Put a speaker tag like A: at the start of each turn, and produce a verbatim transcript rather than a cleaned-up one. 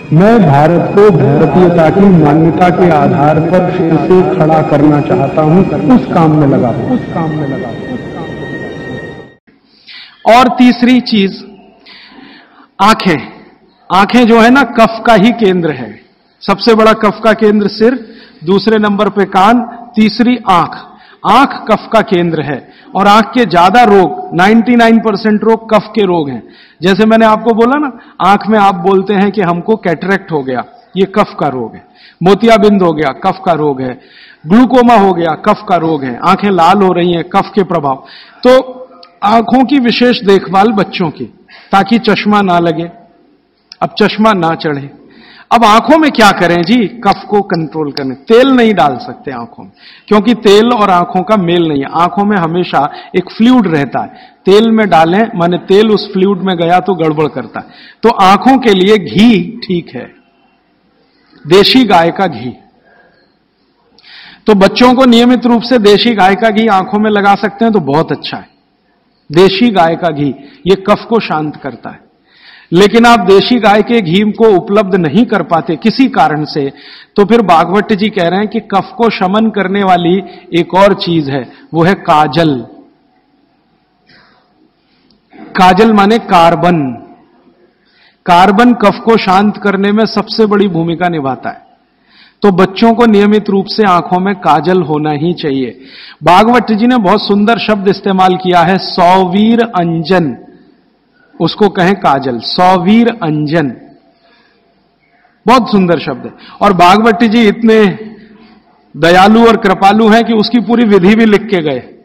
A: मैं भारत को भारतीयता की मान्यता के आधार पर फिर से खड़ा करना चाहता हूं, उस काम में लगा हूं उस काम में लगा हूं
B: और तीसरी चीज, आंखें। आंखें जो है ना, कफ का ही केंद्र है। सबसे बड़ा कफ का केंद्र सिर, दूसरे नंबर पे कान, तीसरी आंख। आंख कफ का केंद्र है और आंख के ज्यादा रोग, निन्यानवे परसेंट रोग कफ के रोग हैं। जैसे मैंने आपको बोला ना, आंख में आप बोलते हैं कि हमको कैटरेक्ट हो गया, ये कफ का रोग है। मोतियाबिंद हो गया, कफ का रोग है। ग्लूकोमा हो गया, कफ का रोग है। आंखें लाल हो रही हैं, कफ के प्रभाव। तो आंखों की विशेष देखभाल बच्चों की, ताकि चश्मा ना लगे, अब चश्मा ना चढ़े। अब आंखों में क्या करें जी, कफ को कंट्रोल करने? तेल नहीं डाल सकते आंखों में, क्योंकि तेल और आंखों का मेल नहीं है। आंखों में हमेशा एक फ्लूइड रहता है, तेल में डालें माने तेल उस फ्लूइड में गया तो गड़बड़ करता है। तो आंखों के लिए घी ठीक है, देशी गाय का घी। तो बच्चों को नियमित रूप से देशी गाय का घी आंखों में लगा सकते हैं तो बहुत अच्छा है। देशी गाय का घी ये कफ को शांत करता है। लेकिन आप देशी गाय के घी को उपलब्ध नहीं कर पाते किसी कारण से, तो फिर भागवत जी कह रहे हैं कि कफ को शमन करने वाली एक और चीज है, वो है काजल। काजल माने कार्बन। कार्बन कफ को शांत करने में सबसे बड़ी भूमिका निभाता है। तो बच्चों को नियमित रूप से आंखों में काजल होना ही चाहिए। भागवत जी ने बहुत सुंदर शब्द इस्तेमाल किया है, सौवीर अंजन, उसको कहें काजल, सौवीर अंजन, बहुत सुंदर शब्द है। और भागवत जी इतने दयालु और कृपालु हैं कि उसकी पूरी विधि भी लिख के गए।